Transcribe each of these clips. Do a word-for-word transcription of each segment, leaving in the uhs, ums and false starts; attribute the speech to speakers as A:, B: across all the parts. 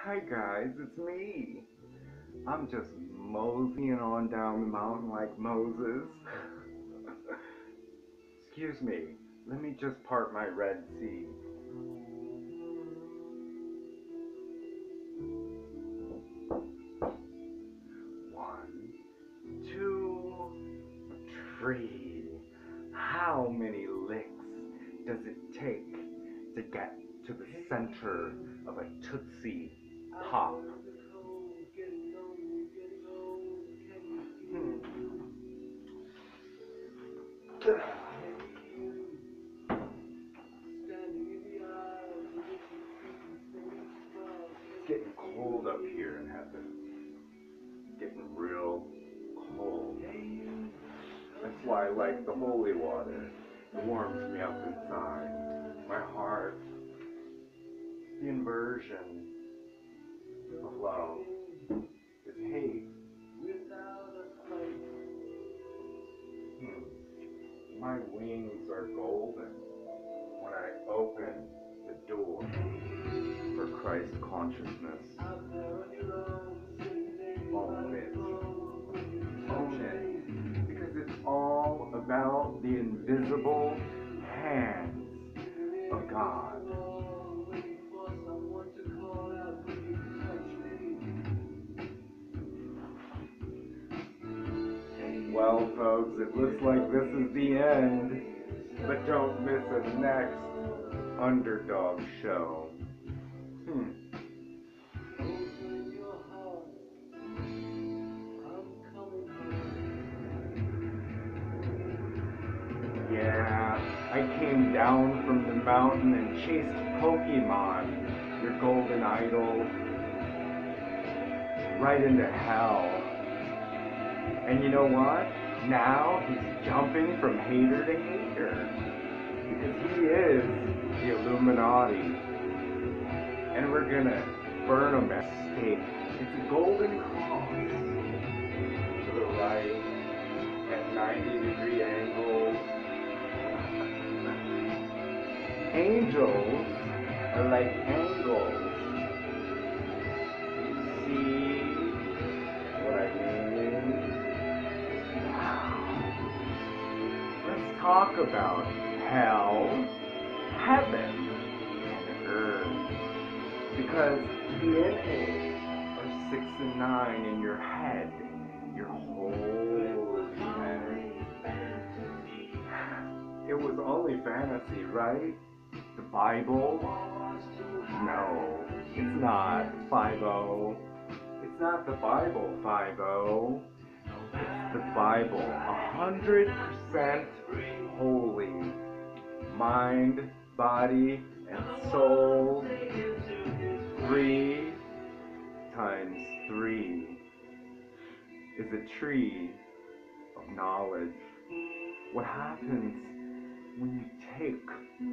A: Hi guys, it's me. I'm just moseying on down the mountain like Moses. Excuse me, let me just part my Red Sea. One, two, three. How many licks does it take to get to the center of a Tootsie Pop? Hmm. It's getting cold up here in heaven. It's getting real cold. That's why I like the holy water. It warms me up inside. My heart. The inversion of love is hate. Hmm. My wings are golden when I open the door for Christ consciousness. Own it. Own it. Because it's all about the invisible hands of God. Well, folks, it looks like this is the end, but don't miss the next Underdog show. Hmm. Yeah, I came down from the mountain and chased Pokemon, your golden idol, right into hell. And you know what? Now he's jumping from hater to hater. Because he is the Illuminati. And we're gonna burn him at stake. It's a golden cross. To the right, at ninety degree angles. Angels are like angles. You see what I mean? Let's talk about hell, heaven, and earth. Because D N A are six and nine in your head, your whole head. It was only fantasy, right? The Bible? No, it's not five oh. It's not the Bible five oh. It's the Bible, one hundred percent holy. Mind, body, and soul. Three times three is a tree of knowledge. What happens when you take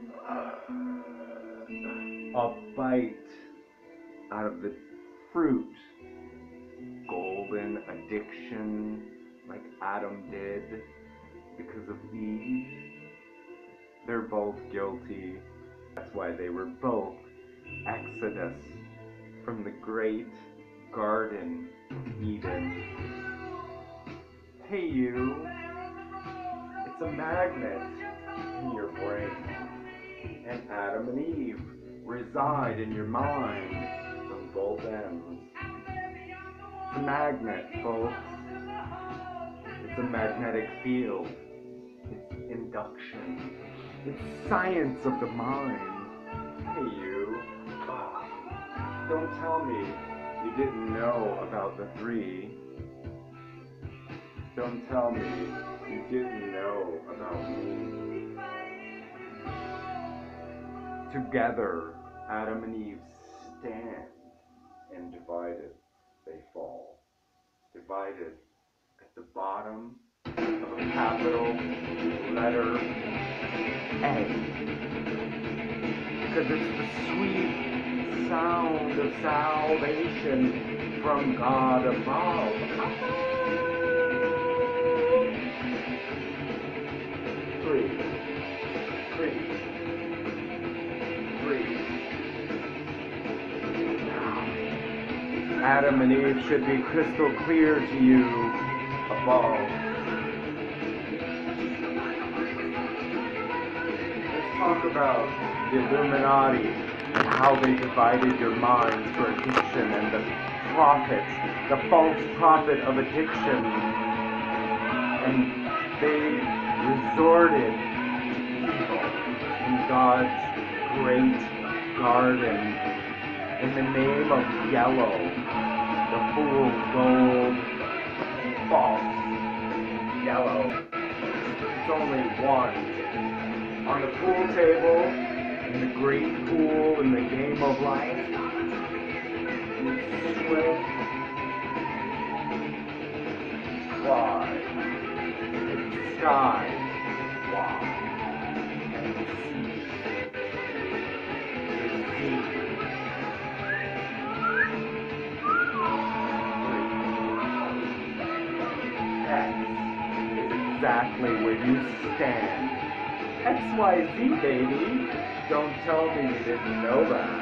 A: a bite out of the fruit? Golden addiction, like Adam did because of Eve. They're both guilty. That's why they were both exodus from the great Garden of Eden. Hey you, it's a magnet in your brain. And Adam and Eve reside in your mind on both ends. It's a magnet, folks. It's a magnetic field. It's induction. It's science of the mind. Hey you, oh, don't tell me you didn't know about the three. Don't tell me you didn't know about me. Together, Adam and Eve stand, and divided they fall. Divided at the bottom of a capital letter A. Because it's the sweet sound of salvation from God above. Three. Three. Three. Now, Adam and Eve should be crystal clear to you above. Let's talk about the Illuminati and how they divided your mind for addiction and the prophet, the false prophet of addiction. And they resorted to evil in God's great garden in the name of yellow, the fool's gold, false, yellow. It's only one. On the pool table, in the great pool, in the game of life, you swim, fly, in the sky, fly, and the sea, the sea. X is exactly where you stand. X Y Z, baby. Don't tell me you didn't know that.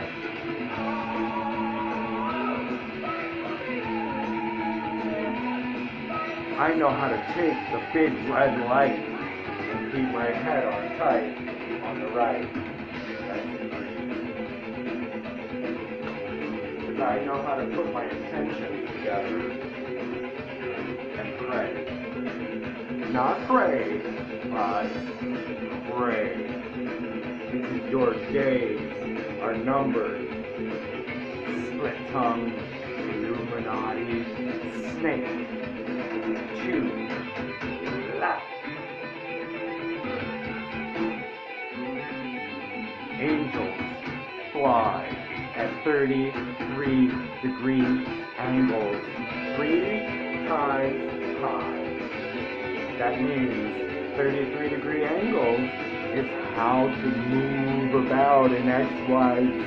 A: I know how to take the big red light and keep my head on tight on the right. Because I know how to put my intentions together and pray. Not pray, but pray. Because your days are numbered. Split-tongued Illuminati snake. Two. Left. Angels fly at thirty-three degree angles, three times high. That means thirty-three degree angles is how to move about in X Y Z,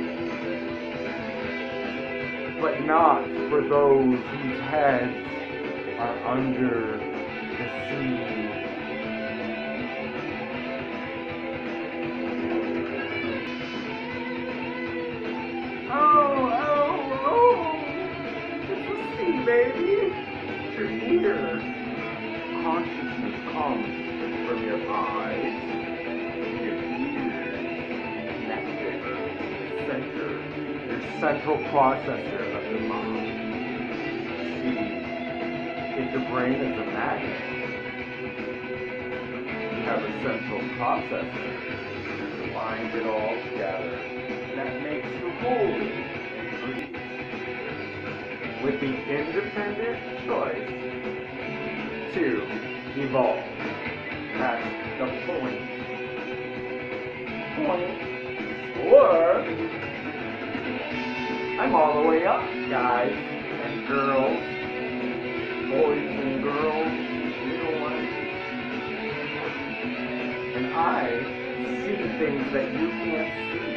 A: but not for those whose heads are under the sea. Oh, oh, oh, it's a sea, baby. You're here. Consciousness comes from your eyes, your ears, connected to the center, your central processor of the mind. See, if the brain is a magnet, you have a central processor to bind it all together. That makes you holy and free. With the independent choice to evolve. That's the point. Point. Or I'm all the way up, guys and girls, boys and girls, little ones. And I see things that you can't see.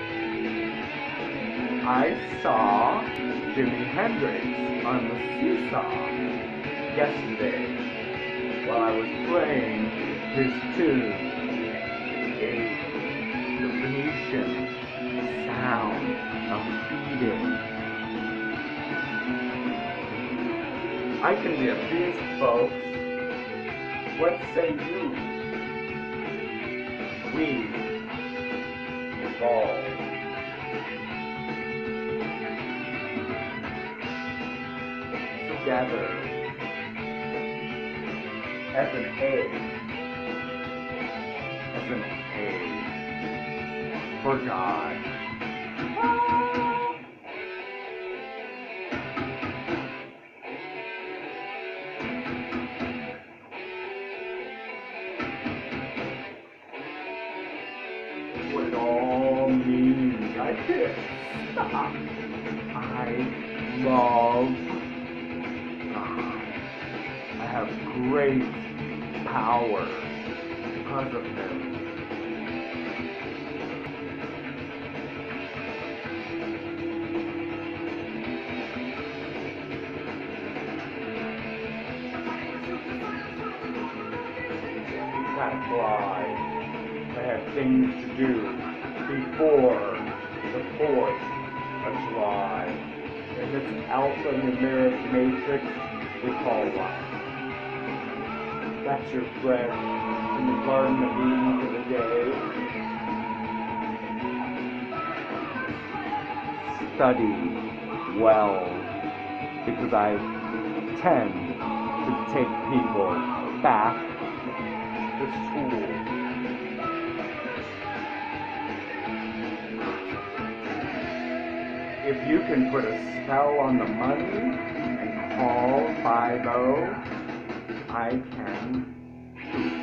A: I saw Jimi Hendrix on the seesaw yesterday while I was playing his tune, in the Venetian sound of feeding. I can be a beast, folks. What say you? We evolve. Together. As an egg, as an egg, for God. What it all means, I can't stop. I love God. I have great power because of him. You can't fly. I have things to do before the fourth of July. And this alpha numeric matrix we call life. That's your bread in the Garden of Eden for the day. Study well, because I tend to take people back to school. If you can put a spell on the money and call five oh, I can too.